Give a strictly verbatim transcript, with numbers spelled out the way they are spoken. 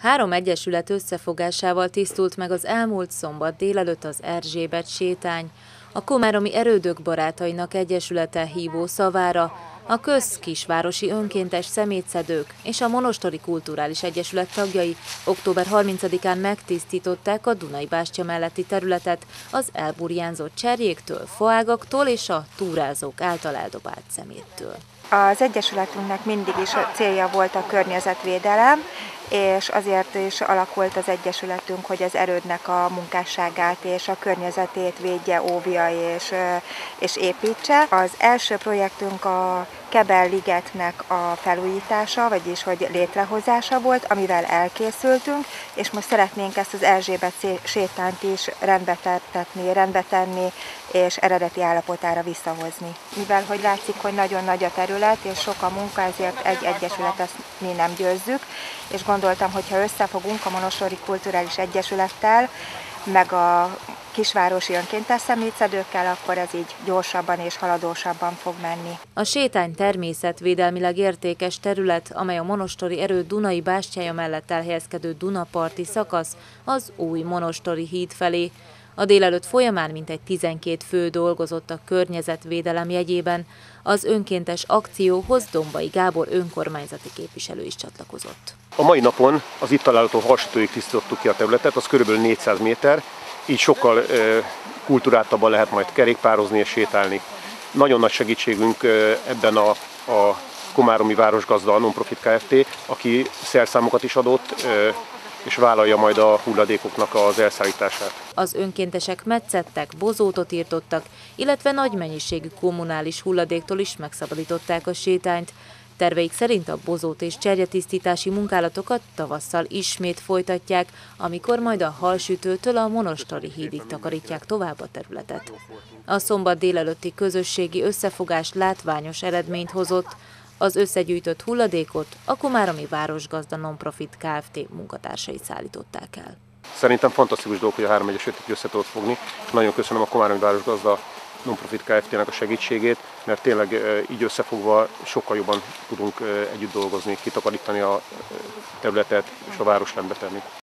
Három egyesület összefogásával tisztult meg az elmúlt szombat délelőtt az Erzsébet sétány. A Komáromi Erődök Barátainak Egyesülete hívó szavára a közkisvárosi önkéntes szemétszedők és a Monostori Kulturális Egyesület tagjai október harmincadikán megtisztították a Dunai bástya melletti területet az elburjánzott cserjéktől, faágaktól és a túrázók által eldobált szeméttől. Az Egyesületünknek mindig is célja volt a környezetvédelem, és azért is alakult az Egyesületünk, hogy az erődnek a munkásságát és a környezetét védje, óvja és, és építse. Az első projektünk a Kebel-ligetnek a felújítása, vagyis hogy létrehozása volt, amivel elkészültünk, és most szeretnénk ezt az Erzsébet sétányt is rendbe tetni, rendbe tenni, és eredeti állapotára visszahozni. Mivel hogy látszik, hogy nagyon nagy a terület, és sok a munka, ezért egy egyesület ezt mi nem győzzük, és gondoltam, hogy ha összefogunk a Monostori Kulturális Egyesülettel, meg a kisvárosi önkéntes szemétszedőkkel, akkor ez így gyorsabban és haladósabban fog menni. A sétány természetvédelmileg értékes terület, amely a Monostori Erőd Dunai bástyája mellett elhelyezkedő Dunaparti szakasz az új Monostori híd felé. A délelőtt folyamán mintegy tizenkét fő dolgozott a környezetvédelem jegyében. Az önkéntes akcióhoz Dombai Gábor önkormányzati képviselő is csatlakozott. A mai napon az itt található Halsütőig tisztítottuk ki a területet, az körülbelül négyszáz méter, így sokkal e, kulturáltabban lehet majd kerékpározni és sétálni. Nagyon nagy segítségünk e, ebben a, a Komáromi Városgazda, a Non-Profit Kft., aki szerszámokat is adott, e, és vállalja majd a hulladékoknak az elszállítását. Az önkéntesek metszettek, bozótot írtottak, illetve nagy mennyiségű kommunális hulladéktól is megszabadították a sétányt. Terveik szerint a bozót és cserjetisztítási munkálatokat tavasszal ismét folytatják, amikor majd a Halsütőtől a Monostori hídig takarítják tovább a területet. A szombat délelőtti közösségi összefogás látványos eredményt hozott. Az összegyűjtött hulladékot a Komáromi Városgazda Non-Profit Kft. Munkatársai szállították el. Szerintem fantasztikus dolog, hogy a három egyesület össze tudott fogni. Nagyon köszönöm a Komáromi Városgazda Non-Profit Kft.-nek a segítségét, mert tényleg így összefogva sokkal jobban tudunk együtt dolgozni, kitakarítani a területet és a város rendbe tenni.